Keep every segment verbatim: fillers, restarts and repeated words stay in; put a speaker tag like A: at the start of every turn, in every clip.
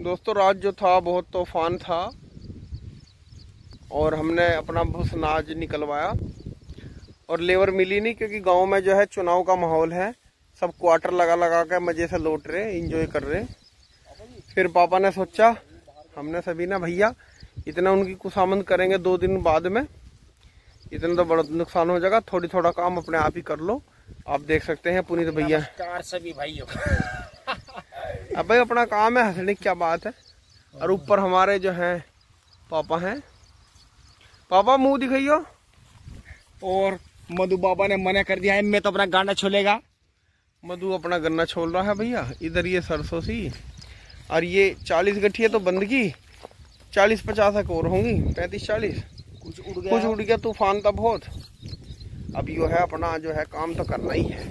A: दोस्तों रात जो था बहुत तूफान था और हमने अपना भूसनाज निकलवाया और लेबर मिली नहीं, क्योंकि गांव में जो है चुनाव का माहौल है। सब क्वार्टर लगा लगा के मजे से लौट रहे, एंजॉय कर रहे। फिर पापा ने सोचा, हमने सभी ना भैया इतना उनकी खुशामद करेंगे दो दिन बाद में, इतना तो बड़ा नुकसान हो जाएगा, थोड़ी थोड़ा काम अपने आप ही कर लो। आप देख सकते हैं पुनीत भैया
B: सभी भाइयों
A: अब भाई अपना काम है, हंसने की क्या बात है। और ऊपर हमारे जो हैं पापा हैं। पापा मुंह दिखाइयो।
B: और मधु बाबा ने मना कर दिया है, मैं तो अपना गाना छोलेगा।
A: मधु अपना गन्ना छोल रहा है भैया। इधर ये सरसों सी, और ये चालीस गठिया तो बंद की, चालीस पचास एक और होंगी, पैंतीस चालीस
B: कुछ उड़ गया,
A: कुछ उड़ गया, तूफान था बहुत। अब यो है अपना जो है काम तो करना ही है।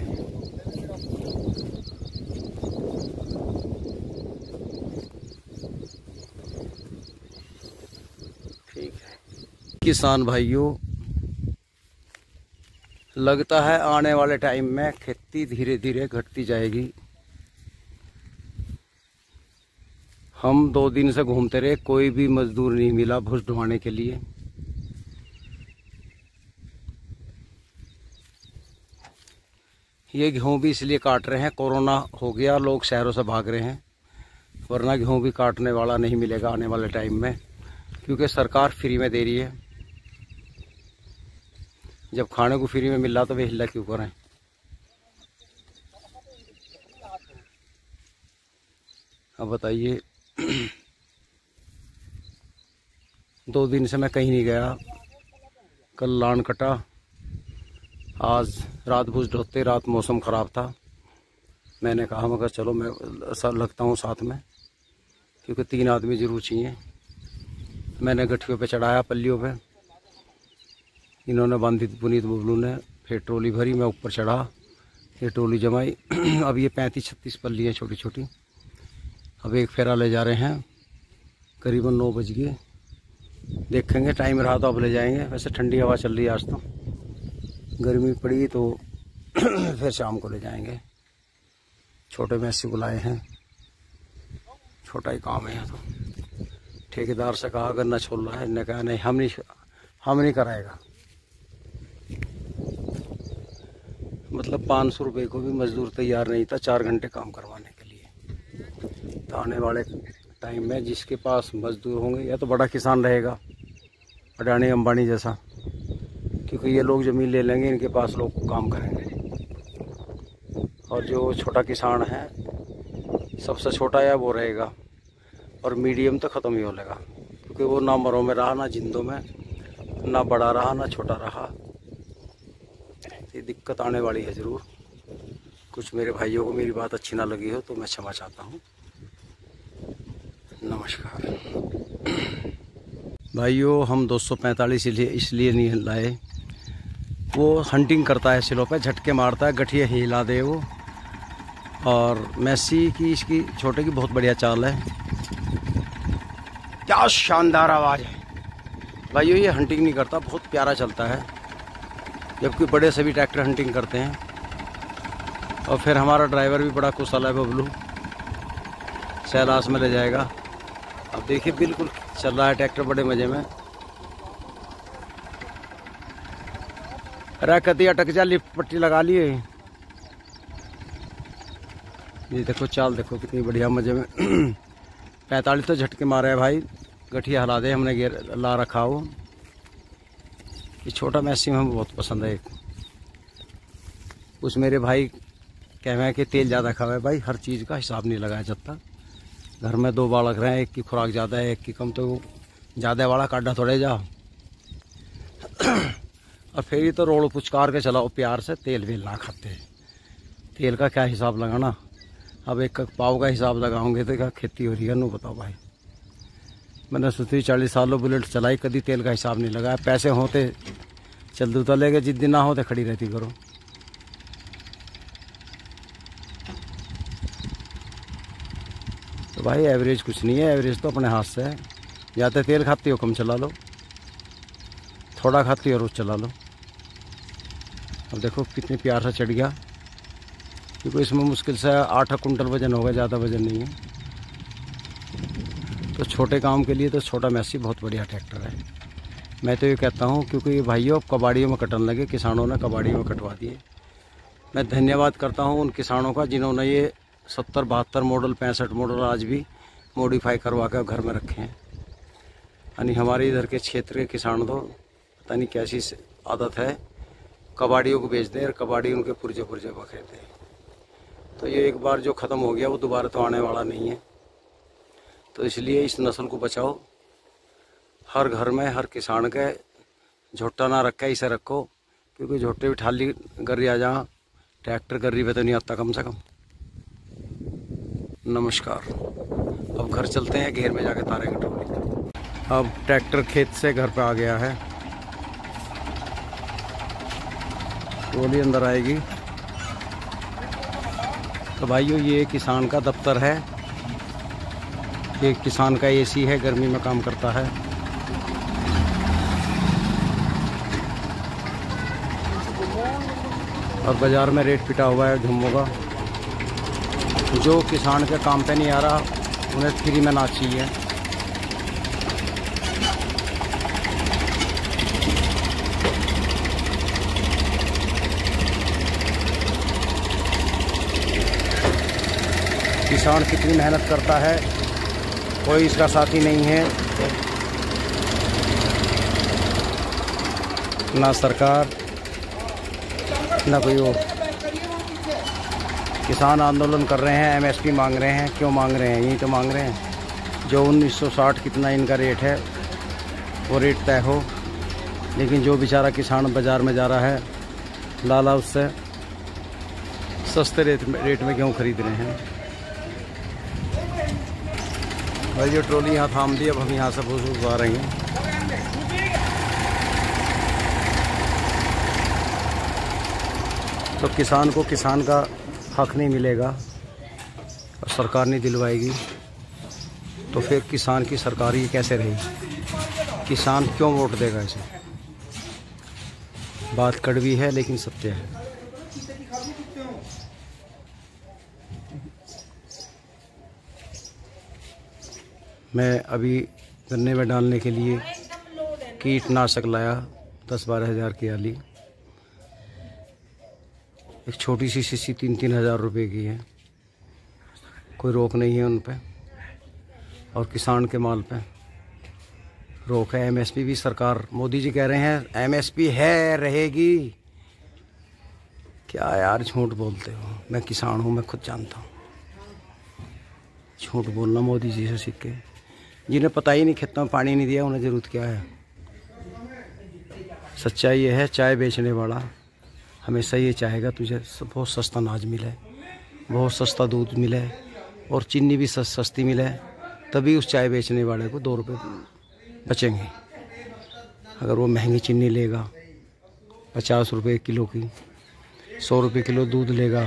A: ठीक है
C: किसान भाइयों, लगता है आने वाले टाइम में खेती धीरे धीरे घटती जाएगी। हम दो दिन से घूमते रहे, कोई भी मजदूर नहीं मिला भूस ढुवाने के लिए। ये गेहूं भी इसलिए काट रहे हैं, कोरोना हो गया, लोग शहरों से भाग रहे हैं, वरना गेहूं भी काटने वाला नहीं मिलेगा आने वाले टाइम में, क्योंकि सरकार फ्री में दे रही है। जब खाने को फ्री में मिल रहा तो वे हिल्ला क्यों करें। अब बताइए, दो दिन से मैं कहीं नहीं गया। कल लान कटा, आज रात भूस ढोते, रात मौसम ख़राब था। मैंने कहा मगर चलो मैं सब लगता हूँ साथ में, क्योंकि तीन आदमी जरूर चाहिए। मैंने गठियों पे चढ़ाया, पल्लियों पे, इन्होंने बांधी, पुनीत बबलू ने। फिर ट्रोली भरी, मैं ऊपर चढ़ा, ये ट्रोली जमाई। अब ये पैंतीस छत्तीस पल्ली है छोटी छोटी। अब एक फेरा ले जा रहे हैं, करीबन नौ बज गए। देखेंगे, टाइम रहा तो अब ले जाएंगे। वैसे ठंडी हवा चल रही है आज तो, गर्मी पड़ी तो फिर शाम को ले जाएंगे। छोटे भैंसी बुलाए हैं, छोटा ही काम है। तो ठेकेदार से कहा गन्ना छोल रहा है, इन्हें कहा नहीं हम नहीं हम नहीं कराएगा। मतलब पाँच सौ रुपये को भी मजदूर तैयार नहीं था चार घंटे काम करवाने के लिए। तो आने वाले टाइम में जिसके पास मजदूर होंगे, या तो बड़ा किसान रहेगा अडानी अंबानी जैसा, क्योंकि ये लोग ज़मीन ले लेंगे, इनके पास लोग काम करेंगे। और जो छोटा किसान है, सबसे छोटा या वो रहेगा, और मीडियम तो ख़त्म ही हो लेगा, क्योंकि वो ना मरों में रहा, ना जिंदों में, ना बड़ा रहा ना छोटा रहा। ये दिक्कत आने वाली है ज़रूर। कुछ मेरे भाइयों को मेरी बात अच्छी ना लगी हो तो मैं क्षमा चाहता हूँ। नमस्कार भाइयों। हम दो सौ पैंतालीस इसलिए इसलिए नहीं लाए, वो हंटिंग करता है सिलों पे, झटके मारता है, गठिया हिला दे वो। और मैसी की, इसकी छोटे की बहुत बढ़िया चाल है। क्या शानदार आवाज़ है भाइयों। ये हंटिंग नहीं करता, बहुत प्यारा चलता है, जबकि बड़े सभी ट्रैक्टर हंटिंग करते हैं। और फिर हमारा ड्राइवर भी बड़ा कुशल है, बबलू, सैलास में ले जाएगा। अब देखिए बिल्कुल चल रहा है ट्रैक्टर बड़े मज़े में। अरे कती अटक जा, लिफ्ट पट्टी लगा लिए। ये देखो चाल, देखो कितनी बढ़िया मज़े में। पैंतालीस तो झटके मारे है भाई, गठिया हिला दे, हमने गेर ला रखा हो। ये छोटा मैसी हमें बहुत पसंद है। एक उस मेरे भाई कह रहे हैं कि तेल ज़्यादा खावे। भाई हर चीज़ का हिसाब नहीं लगाया जब तक। घर में दो बालक रहे हैं, एक की खुराक ज़्यादा है, एक की कम, तो ज़्यादा वाला काढ़ा थोड़े जाओ। और फिर ही तो रोड पुचकार के चलाओ प्यार से, तेल वेल ना खाते। तेल का क्या हिसाब लगाना। अब एक पाव का हिसाब लगाओगे तो क्या खेती हो रही है, नो बताओ भाई। मैंने सोची चालीस सालों बुलेट चलाई, कभी तेल का हिसाब नहीं लगाया। पैसे होते चल दूता लेके, जिस दिन ना होते खड़ी रहती करो। तो भाई एवरेज कुछ नहीं है, एवरेज तो अपने हाथ से है। या तो तेल खाती हो कम चला लो, थोड़ा खाती हो रोज चला लो। अब देखो कितने प्यार से चढ़ गया, क्योंकि इसमें मुश्किल से आठ कुंटल वजन होगा, ज़्यादा वजन नहीं है। तो छोटे काम के लिए तो छोटा मैसी बहुत बढ़िया ट्रैक्टर है। मैं तो ये कहता हूँ, क्योंकि भाइयों अब कबाड़ियों में कटने लगे, किसानों ने कबाड़ियों में कटवा दिए। मैं धन्यवाद करता हूँ उन किसानों का जिन्होंने ये सत्तर बहत्तर मॉडल पैंसठ मॉडल आज भी मॉडिफाई करवा कर घर में रखे हैं। यानी हमारे इधर के क्षेत्र के किसान तो पता नहीं कैसी आदत है, कबाड़ियों को बेच दें और कबाड़ी उनके पुर्जे पुर्जे बखेरते हैं। तो ये एक बार जो ख़त्म हो गया वो दोबारा तो आने वाला नहीं है। तो इसलिए इस नस्ल को बचाओ। हर घर में हर किसान के झोटा ना रखे, इसे रखो, क्योंकि झोटे भी ठाली गर्री आ जा, ट्रैक्टर गर्री पे तो नहीं आता कम से कम। नमस्कार, अब घर चलते हैं, घेर में जाके तारेंगे ट्रॉली। अब ट्रैक्टर खेत से घर पे आ गया है, ट्रॉली अंदर आएगी। तो भाइयों ये किसान का दफ्तर है, ये किसान का एसी है, गर्मी में काम करता है। और बाज़ार में रेट पिटा हुआ है झुम्मों का। जो किसान के काम पे नहीं आ रहा उन्हें फ्री में ना चाहिए। किसान कितनी मेहनत करता है, कोई इसका साथी नहीं है, ना सरकार ना कोई और। किसान आंदोलन कर रहे हैं, एमएसपी मांग रहे हैं। क्यों मांग रहे हैं? यही तो मांग रहे हैं जो उन्नीस सौ साठ कितना इनका रेट है वो रेट तय हो। लेकिन जो बेचारा किसान बाज़ार में जा रहा है लाला उससे सस्ते रेट में रेट में क्यों खरीद रहे हैं। भाई जो ट्रॉली यहाँ थाम दी, अब हम यहाँ से भूस उगवा रहे हैं। तो किसान को किसान का हक नहीं मिलेगा और सरकार नहीं दिलवाएगी, तो फिर किसान की सरकार ही कैसे रहेगी? किसान क्यों वोट देगा इसे? बात कड़वी है लेकिन सत्य है। मैं अभी गन्ने में डालने के लिए कीटनाशक लाया, दस बारह हज़ार की आली। एक छोटी सी शीशी तीन तीन हज़ार रुपये की है। कोई रोक नहीं है उन पे, और किसान के माल पे रोक है। एमएसपी भी सरकार, मोदी जी कह रहे हैं एमएसपी है, रहेगी। क्या यार झूठ बोलते हो? मैं किसान हूँ, मैं खुद जानता हूँ। झूठ बोलना मोदी जी से सीख के। जिन्हें पता ही नहीं खेतों में पानी नहीं दिया, उन्हें ज़रूरत क्या है? सच्चाई ये है, चाय बेचने वाला हमेशा ये चाहेगा तुझे बहुत सस्ता अनाज मिले, बहुत सस्ता दूध मिले और चीनी भी सस्ती मिले, तभी उस चाय बेचने वाले को दो रुपये बचेंगे। अगर वो महंगी चीनी लेगा, पचास रुपये किलो की, सौ रुपये किलो दूध लेगा,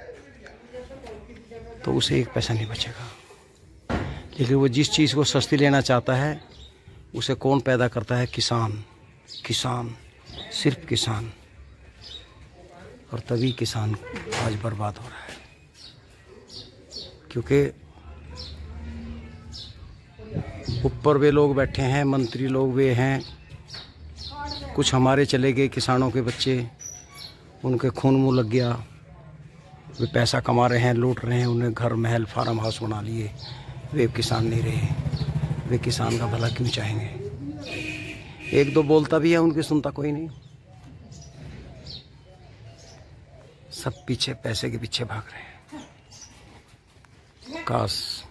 C: तो उसे एक पैसा नहीं बचेगा। लेकिन वो जिस चीज़ को सस्ती लेना चाहता है उसे कौन पैदा करता है? किसान। किसान, सिर्फ किसान। और तभी किसान आज बर्बाद हो रहा है, क्योंकि ऊपर वे लोग बैठे हैं, मंत्री लोग वे हैं, कुछ हमारे चले गए किसानों के बच्चे, उनके खून मुँह लग गया, वे पैसा कमा रहे हैं, लूट रहे हैं, उन्हें घर महल फार्म हाउस बना लिए। वे किसान नहीं रहे। वे किसान का भला क्यों चाहेंगे? एक दो बोलता भी है, उनकी सुनता कोई नहीं। सब पीछे पैसे के पीछे भाग रहे हैं। काश